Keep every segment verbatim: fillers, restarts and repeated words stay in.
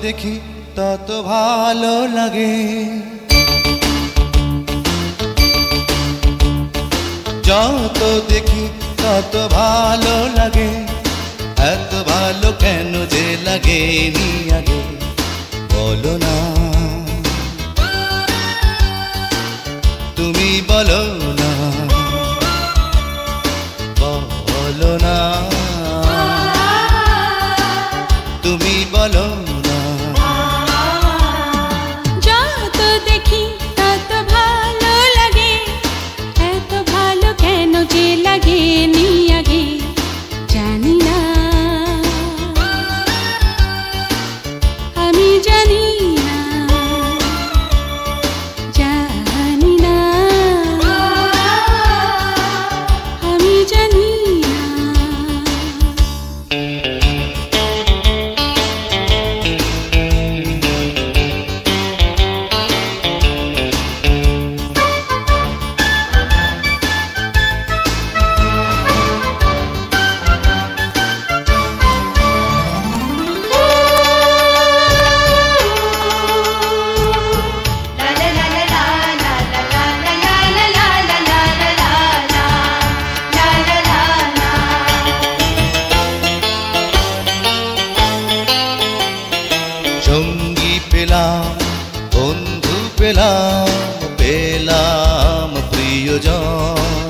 দেখি তত ভালো লাগে। যত দেখি তত ভালো লাগে, এত ভালো কেন যে লাগে নি আগে বলো না, তুমি বলো না, বলো না, তুমি বলো না। যত দেখি তত ভালো লাগে, এত ভালো কেন যে লাগে নি আগে জানি না, আমি জানি না, জানি না, আমি জানি না। সঙ্গী পেলাম, বন্ধু পেলাম, পেলাম প্রিয়জন,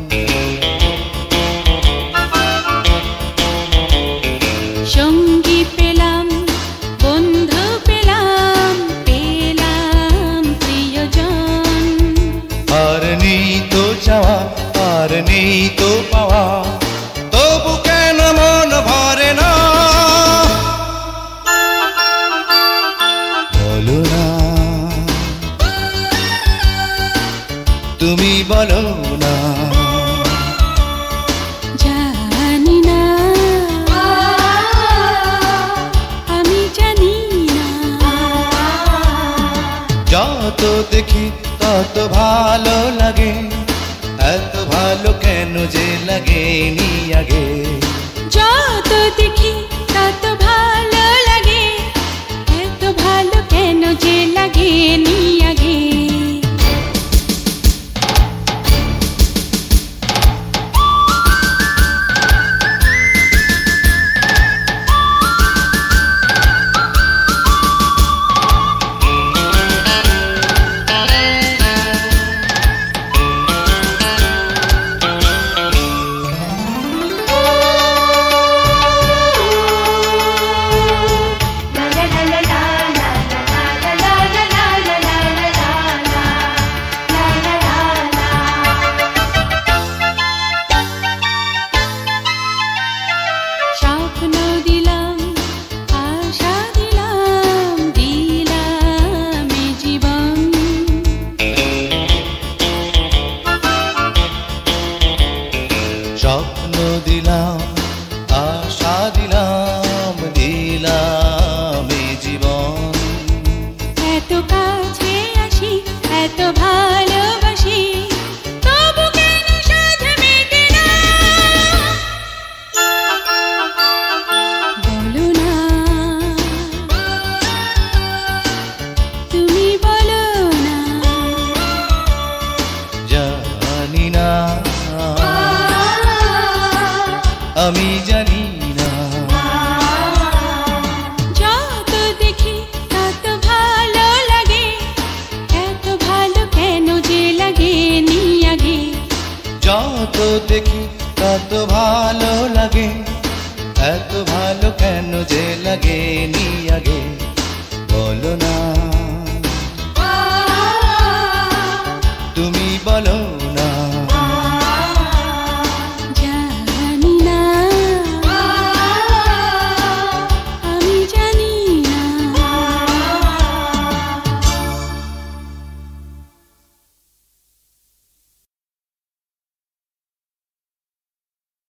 সঙ্গী পেলাম, বন্ধু পেলাম, পেলাম প্রিয়জন। আর নেই তো চাওয়া, আর নেই তো পাওয়া, তবু কেন মন ভরে না বলো না, তুমি বলো না, জানি না, আমি জানি না। যত দেখি তত ভালো লাগে, এত ভালো কেন যে লাগে নি আগে। যত দেখি তত ভালো লাগে, এত ভালো কেন যে লাগে নি আগে। স্বপ্ন দিলাম, আশা দিলাম, দিলাম এ জীবন। স্বপ্ন দিলাম, আশা দিলাম, দিলাম এ জীবন। এত কাছে আসি, এত ভালোবাসি, তবু কেন সাধ মেটে না বলো না, তুমি বলো না, জানি না, আমি জানি না। যত দেখি তত ভালো লাগে, এত ভালো কেন যে লাগে নি আগে। যত দেখি তত ভালো লাগে, এত ভালো কেন যে লাগে নি আগে বলো না।